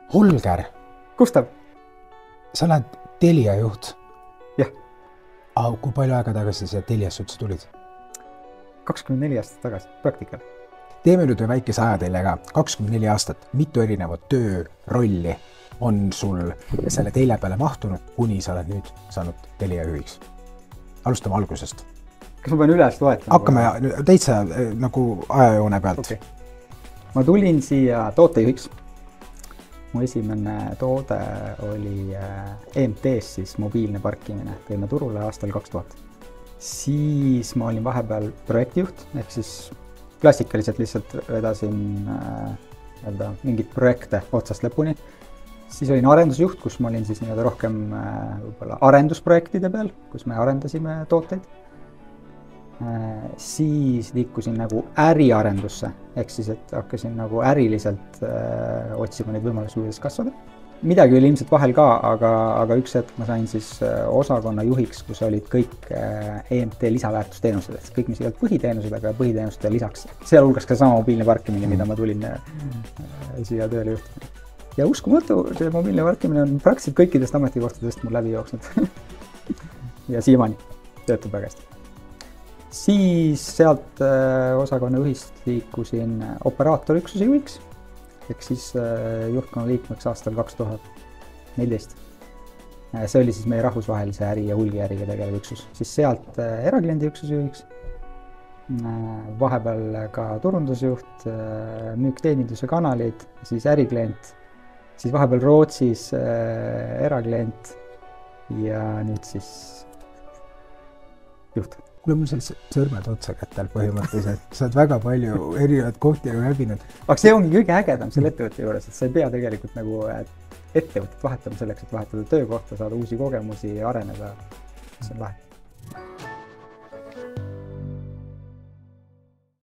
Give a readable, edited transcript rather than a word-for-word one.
Holger, Gustav. sa oled Telia juht. Jah. Aga kui palju aega tagasi sa Teliasse üldse tulid? 24 aastat tagasi, praktikal. Teeme nüüd väikese ajatelje ka. 24 aastat, mitu erinevat töörolli on sul selle Telia peale mahtunud, kuni sa oled nüüd saanud Telia juhiks? Alustame algusest. Kas ma pean üles loetama? Hakkame täitsa nagu ajajoone pealt. Okay. Ma tulin siia tootejuhiks. Mu esimene toode oli EMT-s, siis mobiilne parkimine. Tõime turule aastal 2000. Siis ma olin vahepeal projektijuht, ehk siis klassikaliselt lihtsalt vedasin mingid projekte otsast lõpuni. Siis olin arendusjuht, kus ma olin siis rohkem võib-olla arendusprojektide peal, kus me arendasime tooteid. Siis liikusin nagu äriarendusse, ehk siis, et hakkasin nagu äriliselt otsima neid võimalusi, kuidas kasvada. Midagi oli ilmselt vahel ka, aga üks hetk ma sain siis osakonna juhiks, kus olid kõik EMT lisaväärtusteenused, kõik mis ei olnud põhiteenused, aga põhiteenuste lisaks. Sealhulgas ka sama mobiilne parkimine, mida ma tulin siia tööle juhtima. Ja uskumatu, see mobiilne parkimine on praktiliselt kõikidest ametikohtadest mul läbi jooksnud. Ja siiamaani töötab väga hästi. Siis sealt osakonna juhist liikusin operaatorüksuse juhiks, ehk siis juhtkonna liikmeks aastal 2014. See oli siis meie rahvusvahelise äri ja hulgiäriga tegelev üksus. Siis sealt erakliendi üksuse juhiks, vahepeal ka turundusjuht, müükteeninduse kanalid, siis äriklient, siis vahepeal Rootsis eraklient ja nüüd siis juht. Kuule, mul sellised sõrmed otsa kätel põhimõtteliselt. Sa oled väga palju erinevad kohti läbinud. Aga see ongi kõige ägedam selle ettevõtte juures, et sa ei pea tegelikult nagu ettevõtet vahetama selleks, et vahetada töökohta, saada uusi kogemusi ja areneda. See on lahe.